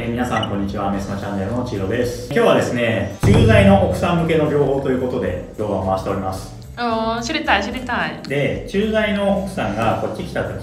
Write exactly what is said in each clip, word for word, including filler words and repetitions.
えー、皆さんこんにちは。メスマチャンネルのチロです。今日はですね、駐在の奥さん向けの情報ということで動画を回しております。 おー、知りたい知りたい。 で、駐在の奥さんがこっち来た時って、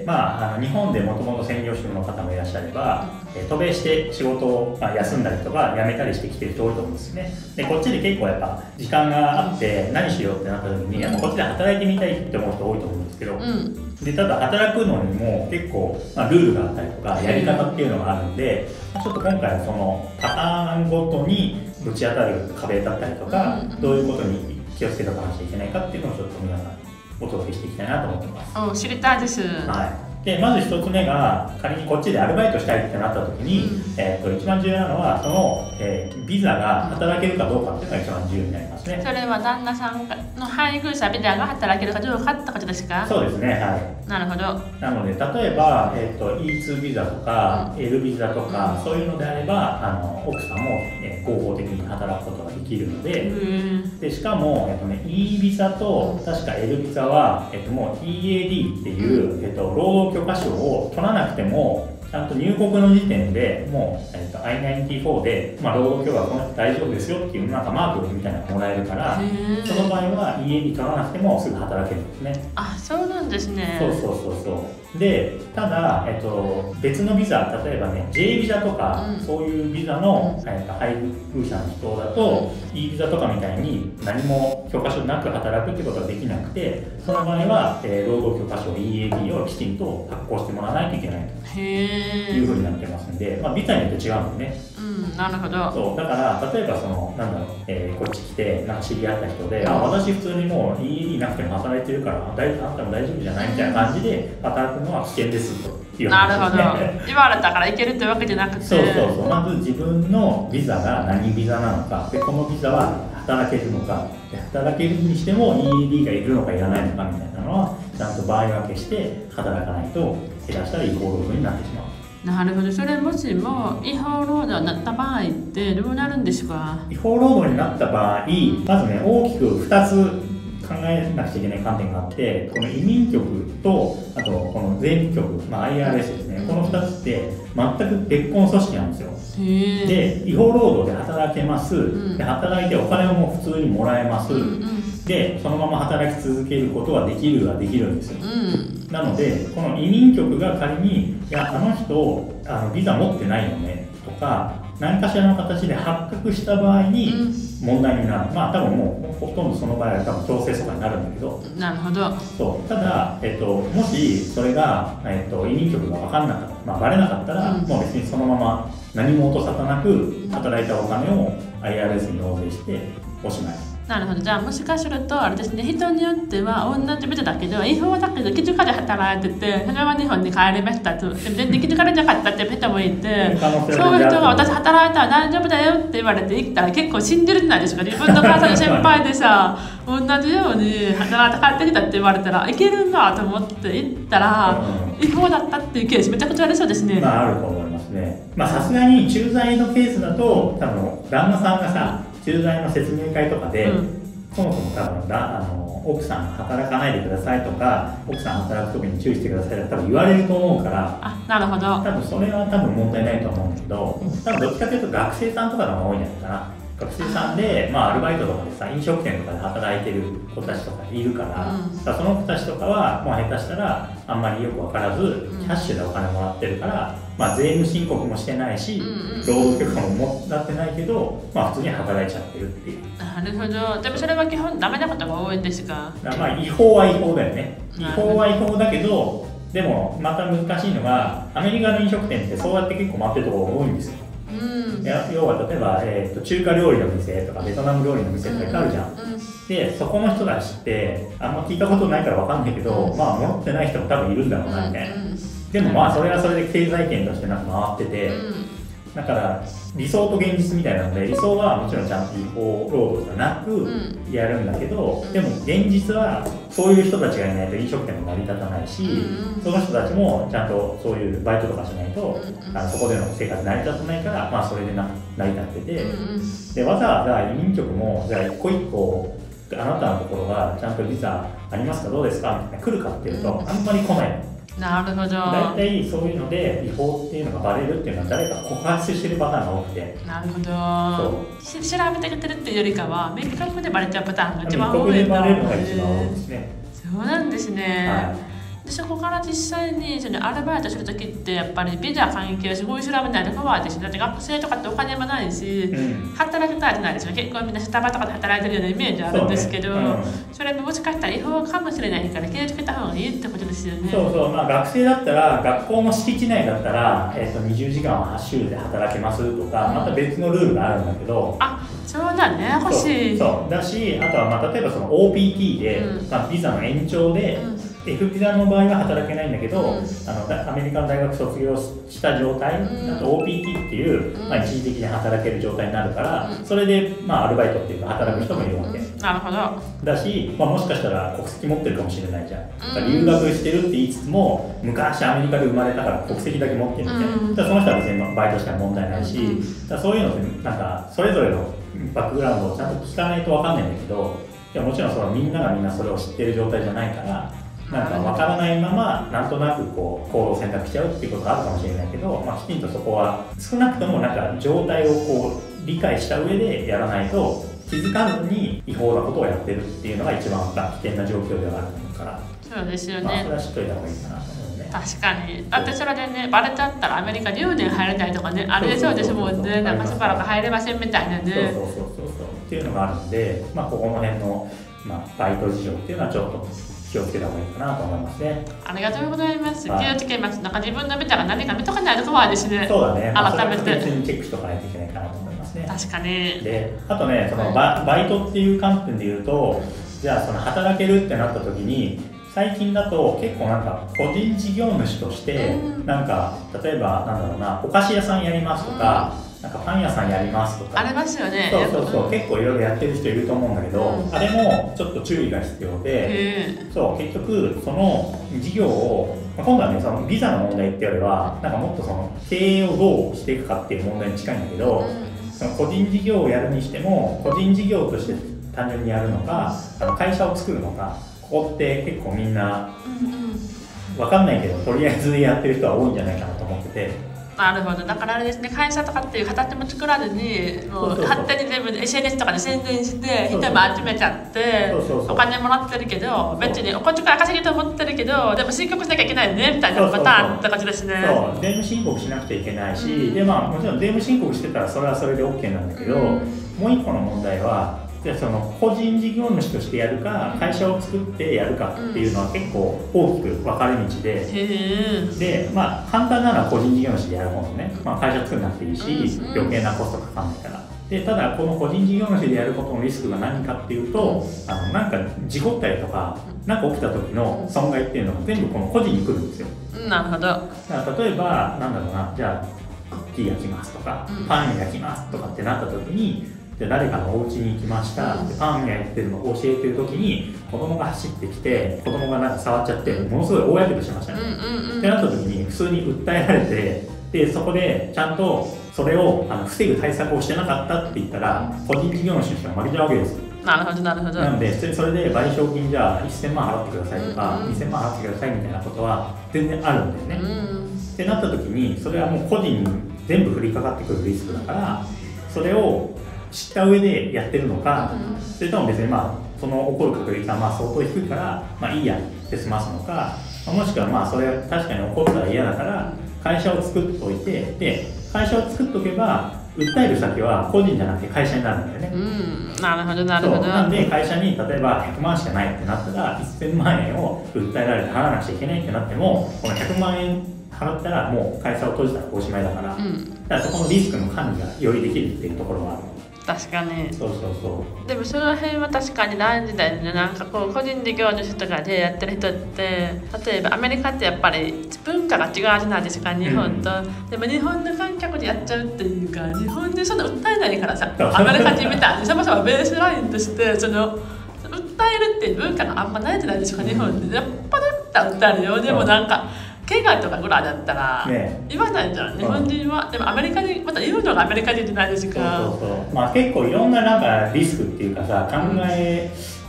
まあ、あの日本でもともと専業主婦の方もいらっしゃれば、えー、渡米して仕事を、まあ、休んだりとか辞めたりしてきてる人多いと思うんですね。で、こっちで結構やっぱ時間があって何しようってなった時に、やっぱこっちで働いてみたいって思う人多いと思うんですけど、うん、でただ働くのにも結構、まあ、ルールがあったりとかやり方っていうのがあるんで、ちょっと今回はそのパターンごとにぶち当たる壁だったりとか、うん、どういうことに気をつけておかなきゃいけないかっていうのをちょっと皆さんにお届けしていきたいなと思ってます。 お、知りたいです。 はい。でまず一つ目が、仮にこっちでアルバイトしたいってなった時に、うん、えー、と一番重要なのはその、えー、ビザが働けるかどうかっていうのが一番重要になりますね。 それは旦那さんの配偶者ビザが働けるかどうかってことですか？ そうですね、はい。 なるほど。 なので例えば、えー、と イーツー ビザとか、うん、エル ビザとか、うん、そういうのであればあの奥さんも、えー、合法的に働くことができるので、うん、でしかも、えーとね、E ビザと確か エル ビザは、えー、ともう イーエーディー っていう、うん、えー、と労働許可証を取らなくてもちゃんと入国の時点でもう、えー、と アイナインティーフォー で、まあ、労働許可はこの人大丈夫ですよっていうなんかマークみたいなのがもらえるから、その場合は イーエーディー 取らなくてもすぐ働けるんですね。 あ、そうなんですね。 そうそうそうそうで、ただ、えっと、別のビザ、例えばね ジェイ ビザとか、うん、そういうビザの、うん、えっと、配偶者の人だと、うん、E ビザとかみたいに何も許可証なく働くってことはできなくて、その場合は、えー、労働許可証 イーエーディー をきちんと発行してもらわないといけないというふうになってますんで、まあ、ビザによって違うんでね。 うん、なるほど。 そうだから例えばそのなんだろう、えー、こっち来てなんか知り合った人で、あ、私普通にもう イーエーディー なくても働いてるからあ大あなたも大丈夫じゃないみたいな感じで働くのは危険ですという話ですね。 なるほど。言われたからいけるってわけじゃなくて、 そうそうそう、まず自分のビザが何ビザなのかで、このビザは働けるのか、働けるにしても イーエーディー がいるのかいらないのかみたいなのはちゃんと場合分けして働かないと下手したら違法労働になってしまう。 なるほど。それもしも違法労働になった場合ってどうなるんですか？ 違法労働になった場合、まずね大きくふたつ考えなくちゃいけない観点があって、この移民局とあとこの税務局、まあ、アイアールエス ですね、このふたつって全く別個の組織なんですよ。で違法労働で働けます、うん、で働いてお金も普通にもらえます、うんうん、でそのまま働き続けることはできるはできるんですよ、うん、なのでこの移民局が仮にいやあの人あのビザ持ってないよねとか何かしらの形で発覚した場合に問題になる、うん、まあ多分もうほとんどその場合は多分強制措置になるんだけど、 なるほど。 そうただ、えっと、もしそれが、えっと、移民局が分からなかった、まあ、バレなかったら、うん、もう別にそのまま何も音沙汰なく働いたお金を アイアールエス に納税しておしまい。 なるほど。じゃあもしかするとあれですね、人によっては同じビザだけど違法だけど気づかで働いてて、それは日本に帰りましたと、でも全然気づかれなかったっていう人もいて、そういう人が私働いたら大丈夫だよって言われて行ったら結構信じるじゃないですか。自分の会社の先輩でさ同じように働いて帰ってきたって言われたらいけるんだと思って行ったら、うん、違法だったっていうケースめちゃくちゃありそうですね。 まああると思いますね。まあさすがに駐在のケースだと多分旦那さんがさ駐在の説明会とかで、うん、そもそも多分だあの奥さん働かないでくださいとか奥さん働く時に注意してくださいって多分言われると思うから、 あ、なるほど。 多分それは多分問題ないと思うんだけど、多分どっちかというと学生さんとかが多いんじゃないかな。学生さんで、まあ、アルバイトとかでさ飲食店とかで働いてる子たちとかいるから、うん、だからその子たちとかはもう下手したらあんまりよく分からず、うん、キャッシュでお金もらってるから、まあ、税務申告もしてないし、うんうん、労働許可も持ってないけど、まあ、普通に働いちゃってるっていう。 なるほど。でもそれは基本ダメなことが多いんですか？ まあ違法は違法だよね。違法は違法だけど、でもまた難しいのがアメリカの飲食店ってそうやって結構回ってるところが多いんですよ。うん、要は例えば、えー、と中華料理の店とかベトナム料理の店とかあるじゃん、うんうん、でそこの人たちってあんま聞いたことないから分かんないけど、うん、まあ持ってない人も多分いるんだろうなみたいな、うんうん、でもまあそれはそれで経済圏としてなんか回ってて、うん、だから理想と現実みたいなので理想はもちろんちゃんと違法労働じゃなくやるんだけど、うん、でも現実はそういう人たちがいないと飲食店も成り立たないし、うん、その人たちもちゃんとそういうバイトとかしないと、うん、あのそこでの生活成り立たないから、まあ、それでな成り立ってて、うん、でわざわざ移民局もじゃあ一個一個あなたのところがちゃんとビザありますかどうですかみたいな来るかっていうと、うん、あんまり来ないの。 なるほど。 大体そういうので違法っていうのがバレるっていうのは誰か告発してるパターンが多くて。 なるほど。し調べてくれてるっていうよりかは明確でバレちゃうパターンが一番多い。 明確でバレるのが一番多いですね。 そうなんですね。はい、でそこから実際にそのアルバイトするときってやっぱりビザ関係すごい調べないと怖いですね。だって学生とかってお金もないし、うん、働きたいじゃないですか。結構みんなスタバとかで働いてるようなイメージあるんですけど、 そ,、ねうん、それももしかしたら違法かもしれないから気をつけた方がいいってことですよね。 そうそう、まあ、学生だったら学校の敷地内だったら、えー、とにじゅうじかんはち週で働けますとか、うん、また別のルールがあるんだけど、 あ、そうだね、欲しい。 そうそうだし、あとはまあ例えばその オーピーティー で、うん、まあ、ビザの延長で、うん、F ビザの場合は働けないんだけど、うん、あのアメリカの大学卒業した状態、うん、あと オーピーティー っていう、うん、まあ、一時的に働ける状態になるから、うん、それで、まあ、アルバイトっていうか働く人もいるわけ、うん、 なるほど。 だし、まあ、もしかしたら国籍持ってるかもしれないじゃん、うん、留学してるって言いつつも昔アメリカで生まれたから国籍だけ持ってるみたいな、うん、だその人は別にバイトしても問題ないし、うん、だそういうのってなんかそれぞれのバックグラウンドをちゃんと聞かないと分かんないんだけど、いやもちろんそのみんながみんなそれを知ってる状態じゃないからなんか分からないままなんとなくこう行動を選択しちゃうっていうことがあるかもしれないけど、まあ、きちんとそこは少なくともなんか状態をこう理解した上でやらないと気づかずに違法なことをやってるっていうのが一番危険な状況ではあるから、 そうですよね、 まあ、それは知っといた方がいいかなと思うね。 確かに。だってそれでねバレちゃったらアメリカじゅうねん入れないとかね、あれそうですもんね。なんかしばらく入れませんみたいなね。 そうそうそうそうそうっていうのがあるんで、まあ、ここの辺の、まあ、バイト事情っていうのはちょっと気をつけた方がいいかなと思いますね。 ありがとうございます。気をつけます。なんか自分のビザが何か見とかないと怖いですね。 そうだね。 改めて。 別にチェックしとかないといけないかなと思いますね。 確かに。 で、あとね、そのバ、バイトっていう観点で言うと、じゃあその働けるってなった時に、最近だと結構なんか個人事業主として、うん、なんか例えばなんだろうな、お菓子屋さんやりますとか。うん、なんかパン屋さんやりますとかありますよね。 そうそうそう、結構いろいろやってる人いると思うんだけど、うん、あれもちょっと注意が必要で、そう結局その事業を今度はね、そのビザの問題ってよりはなんかもっとその経営をどうしていくかっていう問題に近いんだけど、うん、その個人事業をやるにしても個人事業として単純にやるのか、あの会社を作るのか、ここって結構みんな分かんないけどとりあえずやってる人は多いんじゃないかなと思ってて。 なるほど。だからあれですね、会社とかっていう形も作らずにもう勝手に全部 エスエヌエス とかで宣伝して人も集めちゃってお金もらってるけど別にお小遣い稼ぎと思ってるけどでも申告しなきゃいけないねみたいなパターンって感じですね。 そう税務申告しなくちゃいけないし、うん、でまあもちろん税務申告してたらそれはそれで OK なんだけど、うん、もう一個の問題はじゃあその個人事業主としてやるか会社を作ってやるかっていうのは結構大きく分かれ道で、うん、でまあ簡単なのは個人事業主でやるものね、まあ、会社作らなくていいし、うん、余計なコストかかんないから。でただこの個人事業主でやることのリスクが何かっていうと、あのなんか事故ったりとか何か起きた時の損害っていうのが全部この個人に来るんですよ。 なるほど。だから例えばなんだろうな、じゃあクッキー焼きますとか、うん、パン焼きますとかってなった時にで誰かのお家に行きました、でパン焼いてるのを教えてる時に子供が走ってきて子供がなんか触っちゃってものすごい大やけどしましたね、うんうん、ってなった時に普通に訴えられて、でそこでちゃんとそれをあの防ぐ対策をしてなかったって言ったら個人事業主としては負けちゃうわけですよ。 なるほどなるほど。 なのでそれで賠償金じゃあせんまん払ってくださいとか、うんうん、にせんまん払ってくださいみたいなことは全然あるんだよね、うん、ってなった時にそれはもう個人に全部降りかかってくるリスクだからそれを知った上でやってるのか、うん、それとも別にまあその起こる確率はまあ相当低いからまあいいやって済ますのか、もしくはまあそれ確かに起こったら嫌だから会社を作っておいて、で会社を作っておけば訴える先は個人じゃなくて会社になるんだよね。 うん、なるほどなるほど。 なんで会社に例えばひゃくまんしかないってなったらせんまんえんを訴えられて払わなくちゃいけないってなってもこのひゃくまんえん払ったらもう会社を閉じたらおしまいだから、うん、だからそこのリスクの管理がよりできるっていうところはある。 確かに。 そうそうそう。 でもその辺は確かに大事だよね。なんかこう個人事業主とかでやってる人って例えばアメリカってやっぱり文化が違うじゃないですか日本と、うん、でも日本の観客でやっちゃうっていうか日本でそんな訴えないからさアメリカ人みたいにそもそもベースラインとしてその訴えるっていう文化があんまないじゃないですか日本で。やっぱだったら訴えるよ。でもなんか怪我とかぐらいだったら言わないじゃん、ね、日本人は。でもアメリカ人また言うのがアメリカ人じゃないですか。 そうそうそう、まあ、結構いろんななんかリスクっていうかさ考え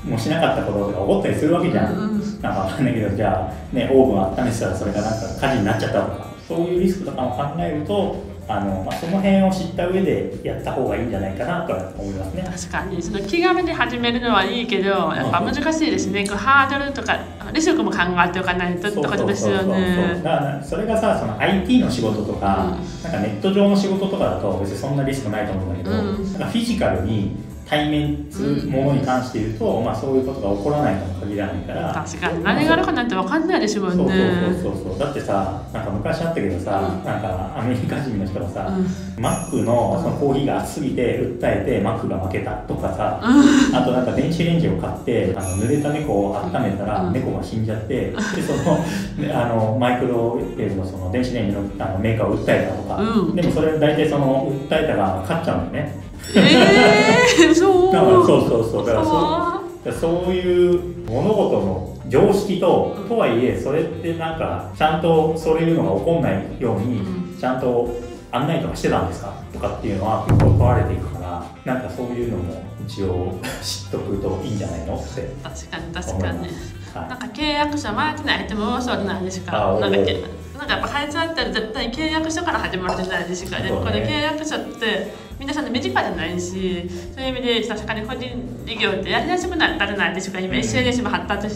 もしなかったこととか起こったりするわけじゃん、うんうん、なんかわかんないけど、じゃあねオーブン温めてたらそれがなんか火事になっちゃったとか、そういうリスクとかも考えると、あのまあ、その辺を知った上でやった方がいいんじゃないかなと思いますね。 確かにその気軽に始めるのはいいけど、やっぱ難しいですね、うん、こうハードルとかリスクも考えておかないとってことですよね。 だからそれがさ、その アイティー の仕事とか、うん、なんかネット上の仕事とかだと別にそんなリスクないと思うんだけど、うん、なんかフィジカルに対面するものに関して言うと、うん、まあ、そういうことが起こらないとも限らないから。 確かに何があるかなんて分かんないでしょうね。 そうそうそうそう。だってさ、なんか昔あったけどさ、うん、なんかアメリカ人の人がさ、うん、マック の, そのコーヒーが熱すぎて訴えてマックが負けたとかさ、うん、あとなんか電子レンジを買ってあの濡れた猫を温めたら猫が死んじゃって、うん、でそのあのマイクロウェーブ の, その電子レンジ の, あのメーカーを訴えたとか、うん、でもそれ大体その訴えたが勝っちゃうんだよね。 えー、そうだからそうそうそうだからそうそういう物事の常識ととはいえ、それってなんかちゃんとそういうのが起こんないようにちゃんと案内とかしてたんですかとかっていうのは結構問われていくから、なんかそういうのも一応知っとくといいんじゃないのって。 確かに確かに、はい、なんか契約書回ってない人もそうなんですか。なんかなんかやっぱ会社だったら絶対契約書から始まるじゃないですか。でもこれ契約書って皆さんの身近じゃないし、そういう意味で確かに個人事業ってやりやすくなったじゃないですか。今 エスエヌエス も発達して、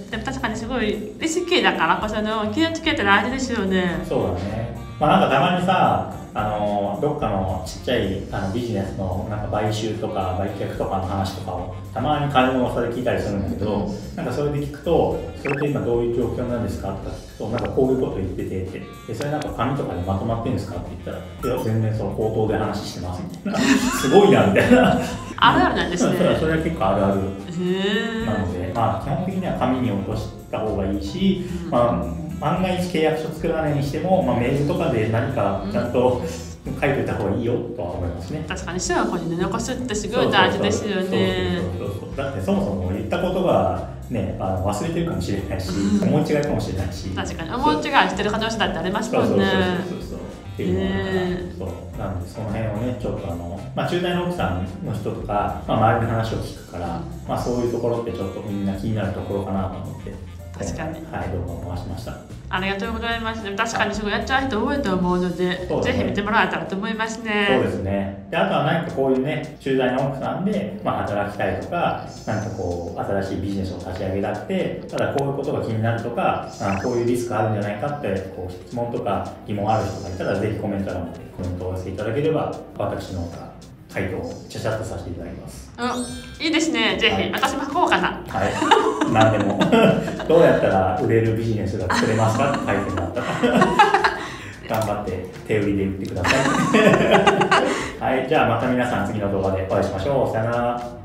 でも確かにすごいリスキーだからこその気をつけて大事ですよね。 そうだね。まあ、なんかたまにさ、あのどっかのちっちゃいあのビジネスのなんか買収とか売却とかの話とかをたまに金の噂で聞いたりするんだけど、なんかそれで聞くと、それって今どういう状況なんですかとか聞くと、なんかこういうこと言っててって、でそれなんか紙とかでまとまってるんですかって言ったら、いや全然その口頭で話してますみたいなすごいなみたいなあるあるなんですね。 それはそれは結構あるあるなので、まあ、基本的には紙に落とした方がいいし、まあ万が一契約書作らないにしても、まあ、メールとかで何かちゃんと書いておいた方がいいよとは思いますね。 確かに、手話に残すってすごい大事ですよね。 だってそもそも言ったことが、ね、あの忘れてるかもしれないし、思い違いかもしれないし。 確かに、思い違いしてる可能性だってありますもんね。 そうそうそうそうっていうのが、そうなのでその辺をね、ちょっとあの、まあ、中大の奥さんの人とか、まあ、周りの話を聞くから、まあ、そういうところってちょっとみんな気になるところかなと思って。 確かに、 はい、動画を回しました。 ありがとうございます。でも確かにすごいやっちゃう人多いと思うので、ね、ぜひ見てもらえたらと思いますね。 そうですね。で、あとは何かこういうね、中大の奥さんで、まあ、働きたいとか、なんかこう新しいビジネスを立ち上げたくて、ただこういうことが気になるとか、あこういうリスクあるんじゃないかってこう質問とか疑問ある人がいたら、ぜひコメント欄でコメントをお寄せいただければ、私の方から回答をちゃちゃっとさせていただきます。 うん、いいですね。ぜひ、はい、私も書こうかな。 はい。何でもどうやったら売れるビジネスが作れますかって書いてもらったら頑張って手売りで売ってください。はい。じゃあまた皆さん次の動画でお会いしましょう。さよなら。